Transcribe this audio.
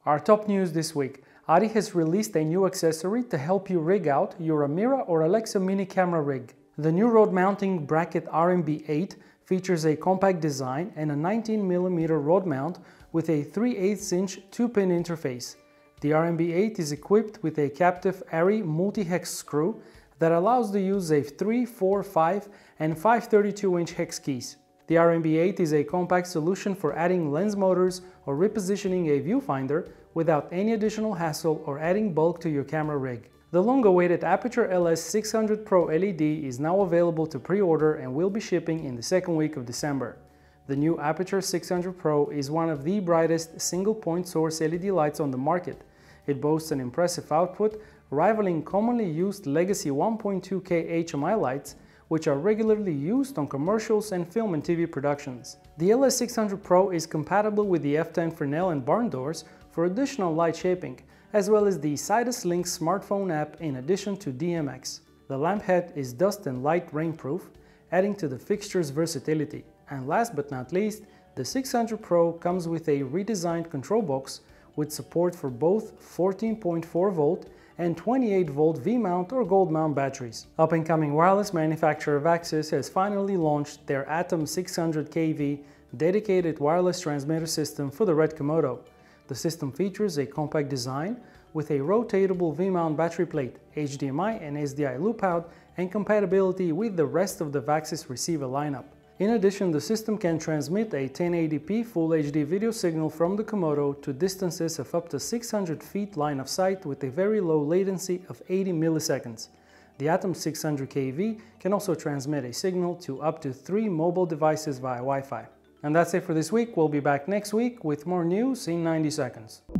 Our top news this week. ARRI has released a new accessory to help you rig out your Amira or Alexa mini camera rig. The new road mounting bracket RMB8 features a compact design and a 19mm road mount with a 3/8 inch 2-pin interface. The RMB8 is equipped with a captive ARRI multi-hex screw that allows the use of 3, 4, 5 and 5/32-inch hex keys. The RMB8 is a compact solution for adding lens motors or repositioning a viewfinder without any additional hassle or adding bulk to your camera rig. The long-awaited Aputure LS600 Pro LED is now available to pre-order and will be shipping in the second week of December. The new Aputure 600 Pro is one of the brightest single-point source LED lights on the market. It boasts an impressive output, rivaling commonly used legacy 1.2K HMI lights, which are regularly used on commercials and film and TV productions. The LS600 Pro is compatible with the F10 Fresnel and barn doors for additional light shaping, as well as the Sidus Link smartphone app in addition to DMX. The lamp head is dust and light rainproof, adding to the fixture's versatility. And last but not least, the 600 Pro comes with a redesigned control box with support for both 14.4 volt and 28 volt V-mount or gold mount batteries. Up-and-coming wireless manufacturer Vaxis has finally launched their Atom 600 kV dedicated wireless transmitter system for the Red Komodo. The system features a compact design with a rotatable V-mount battery plate, HDMI and SDI loop out, and compatibility with the rest of the Vaxis receiver lineup. In addition, the system can transmit a 1080p Full HD video signal from the Komodo to distances of up to 600 feet line of sight with a very low latency of 80 milliseconds. The Atom 600 kV can also transmit a signal to up to 3 mobile devices via Wi-Fi. And that's it for this week. We'll be back next week with more news in 90 seconds.